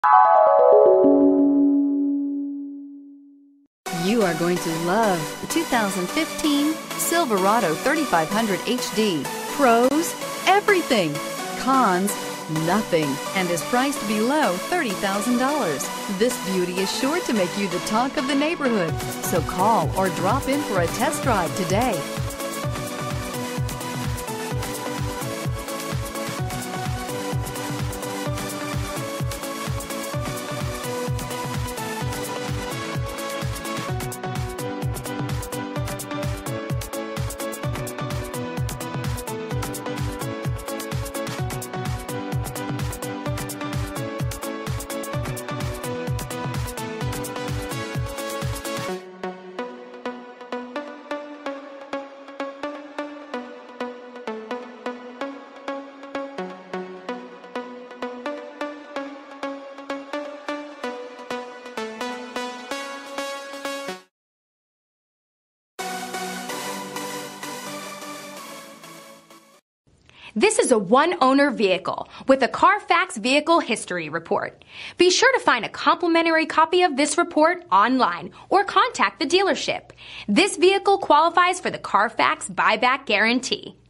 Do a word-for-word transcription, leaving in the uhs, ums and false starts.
You are going to love the two thousand fifteen Silverado thirty-five hundred H D. Pros, everything. Cons, nothing. And is priced below thirty thousand dollars. This beauty is sure to make you the talk of the neighborhood. So call or drop in for a test drive today. This is a one-owner vehicle with a Carfax Vehicle History Report. Be sure to find a complimentary copy of this report online or contact the dealership. This vehicle qualifies for the Carfax Buyback Guarantee.